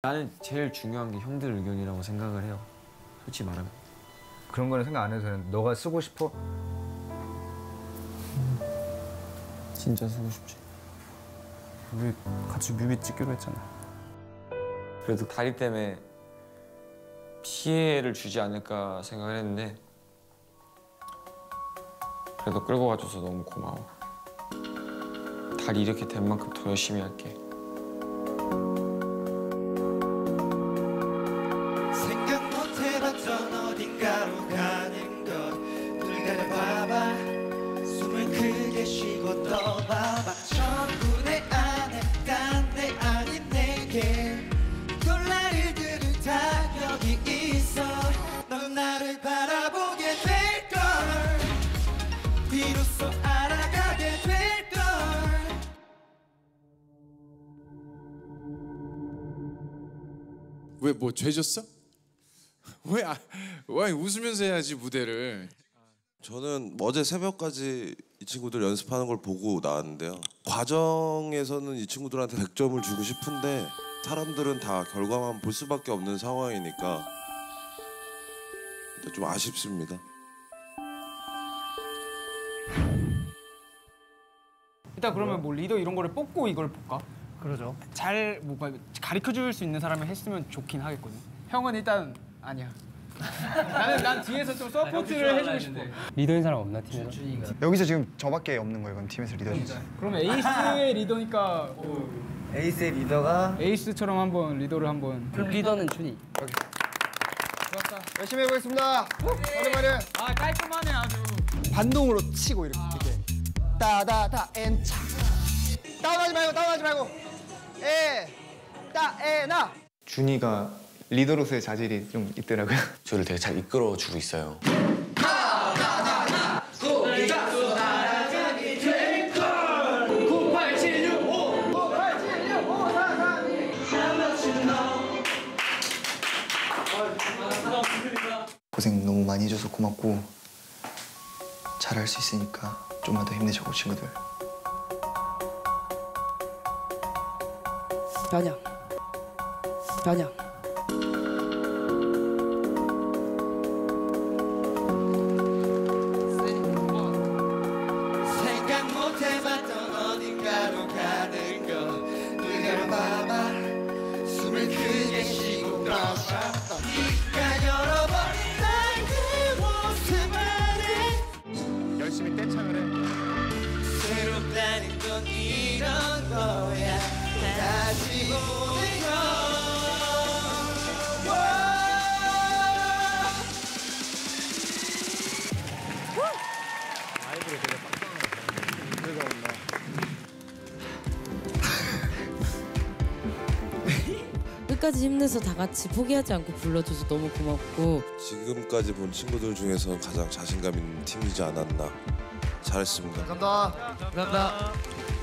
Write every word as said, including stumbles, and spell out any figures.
나는 제일 중요한 게 형들 의견이라고 생각을 해요. 솔직히 말하면. 그런 거는 생각 안 해도 되는데 너가 쓰고 싶어? 진짜 쓰고 싶지. 우리 같이 뮤비 찍기로 했잖아. 그래도 다리 때문에 피해를 주지 않을까 생각을 했는데 그래도 끌고 가줘서 너무 고마워. 다리 이렇게 된 만큼 더 열심히 할게. 생각 못 해봤던 어딘가로 가는 것 눈을 가려봐봐 숨을 크게 쉬고 떠봐봐 전부 내 안에 딴 데 아닌 내게 돌나를 들을 자격이 있어 넌 나를 바라보게 될걸 비로소 알아가게 될걸 왜 뭐 죄졌어? 왜, 아, 왜 웃으면서 해야지 무대를. 저는 어제 새벽까지 이 친구들 연습하는 걸 보고 나왔는데요. 과정에서는 이 친구들한테 백 점을 주고 싶은데 사람들은 다 결과만 볼 수밖에 없는 상황이니까 좀 아쉽습니다. 일단 그러면 뭐 리더 이런 거를 뽑고 이걸 볼까? 그러죠. 잘 뭔가 가르쳐 줄 수 있는 사람이 했으면 좋긴 하겠거든. 형은 일단 아니야. 나는 난 뒤에서 좀 서포트를 해주고 싶어. 리더인 사람 없나 팀에서? 여기서 지금 저밖에 없는 거예요. 이건 팀에서 리더. 그러면 에이스의 리더니까 어, 에이스의 리더가 에이스처럼 한번 리더를 한번. 그럼 리더는 준이. 좋았다. 열심히 해보겠습니다. 오랜만에. 아 깔끔하네 아주. 반동으로 치고 이렇게 이렇게. 따다다 엔차. 다운하지 말고 다운하지 말고. 에. 따 에나. 준이가 리더로서의 자질이 좀 있더라고요. 저를 되게 잘 이끌어주고 있어요. 고생 너무 많이 해줘서 고맙고 잘할 수 있으니까 좀만 더 힘내자고 친구들. 변형. 변형. 생각 못 해봤던 어딘가로 가는 것 눈을 가려봐봐 숨을 크게 쉬고 떠봐 네가 열어버린 나의 모습만을 열심히 떼창을 해. 새롭다는 건 이런 거야 다시 보는 거 끝까지 힘내서 다 같이 포기하지 않고 불러줘서 너무 고맙고 지금까지 본 친구들 중에서 가장 자신감 있는 팀이지 않았나. 잘했습니다. 감사합니다. 감사합니다.